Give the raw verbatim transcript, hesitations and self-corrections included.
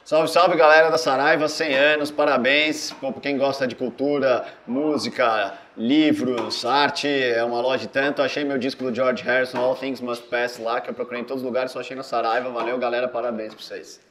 Salve, salve galera da Saraiva, cem anos, parabéns. Pô, pra quem gosta de cultura, música, livros, arte, é uma loja de tanto. Achei meu disco do George Harrison, All Things Must Pass lá, que eu procurei em todos os lugares, só achei na Saraiva. Valeu galera, parabéns pra vocês.